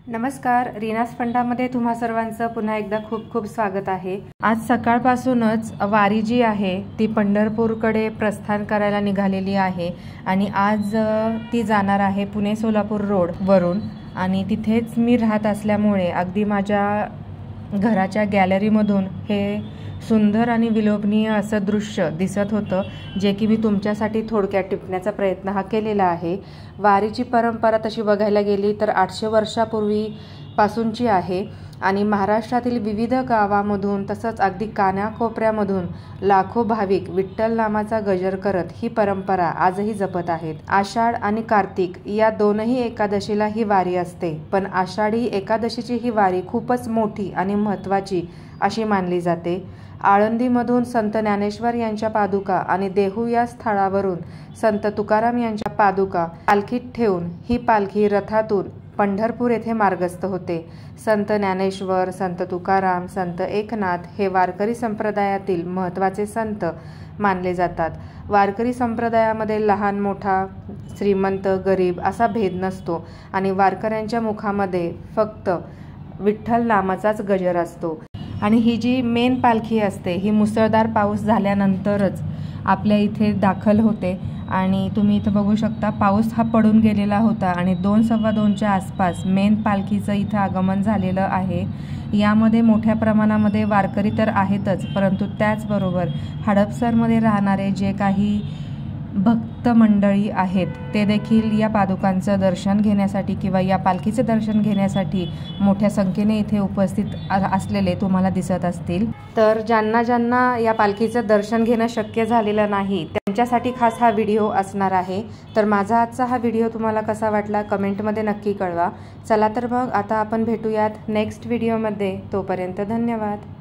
नमस्कार, रीनास फंडामध्ये तुम्हा सर्वांचं पुन्हा एकदा खूप खूप स्वागत आहे। आज सकाळपासूनच वारी जी आहे ती पंढरपूरकडे प्रस्थान करायला निघालेली आहे आणि आज ती जाणार आहे पुणे सोलापूर रोड वरून आणि तिथेच मी राहत असल्यामुळे अगदी माझ्या घराच्या गॅलरीमधून हे सुंदर आणि विलोभनीय असं दृश्य दिसत होतं, जे की मी तुमच्यासाठी थोडक्यात टिपण्याचा प्रयत्न हा केलेला आहे। वारीची परंपरा तशी बघायला गेली तर 800 वर्षापूर्वी पासूनची आहे आणि महाराष्ट्रातील विविध गावांमधून तसंच अगदी कानाकोपऱ्यामधून लाखो भाविक विठ्ठल नामाचा गजर करत ही परंपरा आजही जपत आहेत। आषाढ आणि कार्तिक या दोनही एकादशीला ही वारी असते, पण आषाढी एकादशीची ही वारी खूपच मोठी आणि महत्त्वाची अशी मानली जाते। आळंदीमधून संत ज्ञानेश्वर यांच्या पादुका आणि देहू या स्थळावरून संत तुकाराम यांच्या पादुका पालखीत ठेवून ही पालखी रथातून पंढरपूर येथे मार्गस्थ होते। संत ज्ञानेश्वर, संत तुकाराम, संत एकनाथ हे वारकरी संप्रदायातील महत्त्वाचे संत मानले जातात। वारकरी संप्रदायामध्ये लहान मोठा, श्रीमंत गरीब असा भेद नसतो आणि वारकऱ्यांच्या मुखामध्ये फक्त विठ्ठल नामाचाच गजर असतो। आणि ही जी मेन पालखी असते ही मुसळधार पाऊस झाल्यानंतरच आपल्या इथे दाखल होते आणि तुम्ही इथं बघू शकता पाऊस हा पडून गेलेला होता आणि 2:15च्या आसपास मेन पालखीचं इथं आगमन झालेलं आहे। यामध्ये मोठ्या प्रमाणामध्ये वारकरी तर आहेतच, परंतु त्याचबरोबर हडपसरमध्ये राहणारे जे काही भक्त मंडळी आहेत ते देखील या पादुकांचं दर्शन घेण्यासाठी किंवा या पालखीचं दर्शन घेण्यासाठी मोठ्या संख्येने इथे उपस्थित असलेले तुम्हाला दिसत असतील। तर ज्यांना या पालखीचं दर्शन घेणं शक्य झालेलं नाही त्यांच्यासाठी खास हा व्हिडिओ असणार आहे। तर माझा आजचा हा व्हिडिओ तुम्हाला कसा वाटला कमेंटमध्ये नक्की कळवा। चला तर मग आता आपण भेटूयात नेक्स्ट व्हिडिओमध्ये, तोपर्यंत धन्यवाद।